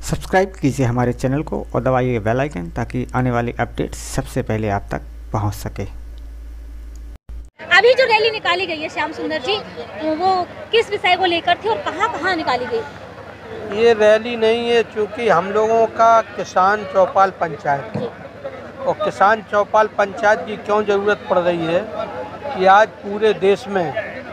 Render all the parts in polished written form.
Subscribe कीजिए हमारे channel को और दबाइए बेल आइकन ताकि आने वाली अपडेट सबसे पहले आप तक पहुंच सके। अभी जो रैली निकाली गई है श्याम सुंदर जी, वो किस विषय को लेकर थी और कहां निकाली गई? ये रैली नहीं है, चूँकि हम लोगों का किसान चौपाल पंचायत है और किसान चौपाल पंचायत की क्यों ज़रूरत पड़ रही है कि आज पूरे देश में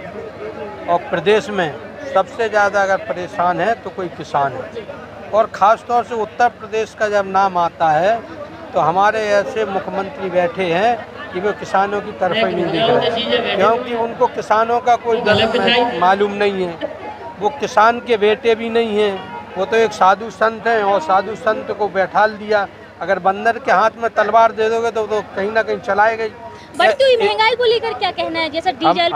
और प्रदेश में सबसे ज़्यादा अगर परेशान है तो कोई किसान है। और ख़ास तौर से उत्तर प्रदेश का जब नाम आता है तो हमारे ऐसे मुख्यमंत्री बैठे हैं कि वो किसानों की तरफ ही नहीं दिख रहे, क्योंकि उनको किसानों का कोई मालूम नहीं है। वो किसान के बेटे भी नहीं हैं, वो तो एक साधु संत हैं और साधु संत को बैठाल दिया। अगर बंदर के हाथ में तलवार दे दोगे तो कहीं ना कहीं चलाए गई। बढ़ती हुई महंगाई को लेकर क्या कहना है? जैसा डीजल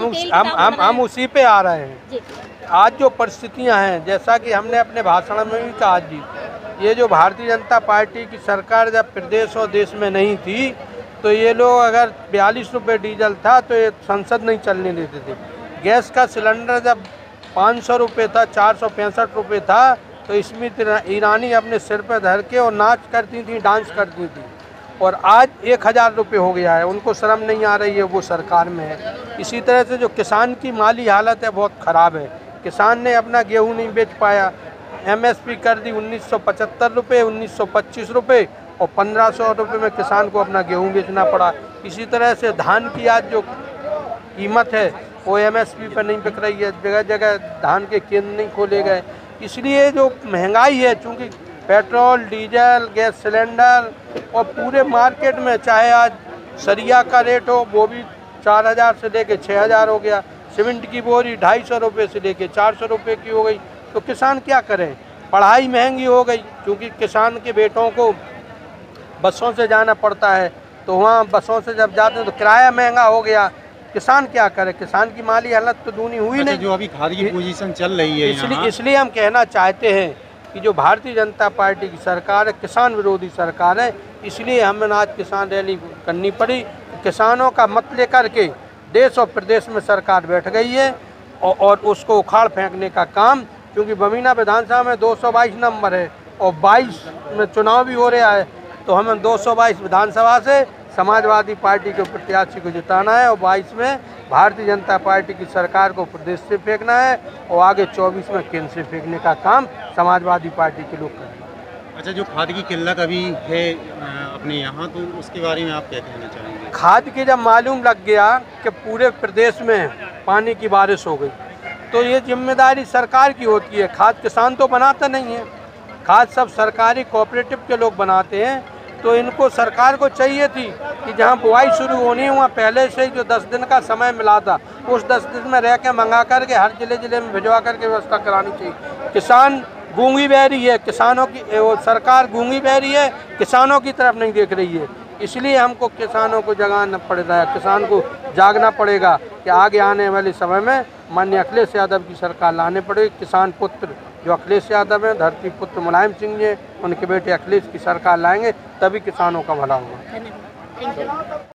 हम उसी पे आ रहे हैं। आज जो परिस्थितियां हैं, जैसा कि हमने अपने भाषण में भी कहा जी, ये जो भारतीय जनता पार्टी की सरकार जब प्रदेश और देश में नहीं थी तो ये लोग अगर 42 रुपये डीजल था तो ये संसद नहीं चलने देते थे। गैस का सिलेंडर जब 500 रुपये था, 465 रुपये था, तो स्मृति ईरानी अपने सिर पर धर के और नाच करती थी, डांस करती थी। और आज 1000 रुपये हो गया है, उनको शर्म नहीं आ रही है, वो सरकार में है। इसी तरह से जो किसान की माली हालत है बहुत ख़राब है। किसान ने अपना गेहूं नहीं बेच पाया, MSP कर दी 1975 रुपये, 1925 रुपये और 1500 रुपये में किसान को अपना गेहूं बेचना पड़ा। इसी तरह से धान की आज जो कीमत है वो MSP पर नहीं बिक रही है, जगह जगह धान के केंद्र नहीं खोले गए। इसलिए जो महंगाई है, चूँकि पेट्रोल, डीजल, गैस सिलेंडर और पूरे मार्केट में चाहे आज सरिया का रेट हो वो भी 4000 से लेके 6000 हो गया, सीमेंट की बोरी 250 रुपये से लेके 400 रुपये की हो गई। तो किसान क्या करें? पढ़ाई महंगी हो गई, क्योंकि किसान के बेटों को बसों से जाना पड़ता है, तो वहाँ बसों से जब जाते हैं तो किराया महंगा हो गया। किसान क्या करे? किसान की माली हालत तो दूनी हुई नहीं। जो अभी खाद की पोजीशन चल रही है, इसलिए हम कहना चाहते हैं कि जो भारतीय जनता पार्टी की सरकार है किसान विरोधी सरकार है। इसलिए हमें आज किसान रैली करनी पड़ी। किसानों का मत लेकर के देश और प्रदेश में सरकार बैठ गई है और उसको उखाड़ फेंकने का काम, क्योंकि बमीना विधानसभा में 222 नंबर है और 22 में चुनाव भी हो रहा है, तो हमें 222 विधानसभा से समाजवादी पार्टी के प्रत्याशी को जिताना है और 22 में भारतीय जनता पार्टी की सरकार को प्रदेश से फेंकना है और आगे 24 में केंद्र से फेंकने का काम समाजवादी पार्टी के लोग करेंगे। अच्छा, जो खाद की किल्लत अभी है अपने यहाँ, तो उसके बारे में आप क्या कहना चाहेंगे? खाद की जब मालूम लग गया कि पूरे प्रदेश में पानी की बारिश हो गई तो ये जिम्मेदारी सरकार की होती है। खाद किसान तो बनाता नहीं है, खाद सब सरकारी कोऑपरेटिव के लोग बनाते हैं। तो इनको सरकार को चाहिए थी कि जहाँ बुआई शुरू होनी है वहाँ पहले से ही जो 10 दिन का समय मिला था उस 10 दिन में रह के मंगा करके हर जिले में भिजवा करके व्यवस्था करानी चाहिए। किसान गूंगी बहरी है, किसानों की सरकार गूंगी बहरी है, किसानों की तरफ नहीं देख रही है। इसलिए हमको किसानों को जगाना पड़ रहा है, किसान को जागना पड़ेगा कि आगे आने वाले समय में माननीय अखिलेश यादव की सरकार लाने पड़ेगी। किसान पुत्र जो अखिलेश यादव हैं, धरती पुत्र मुलायम सिंह जी, उनके बेटे अखिलेश की सरकार लाएंगे, तभी किसानों का भला होगा।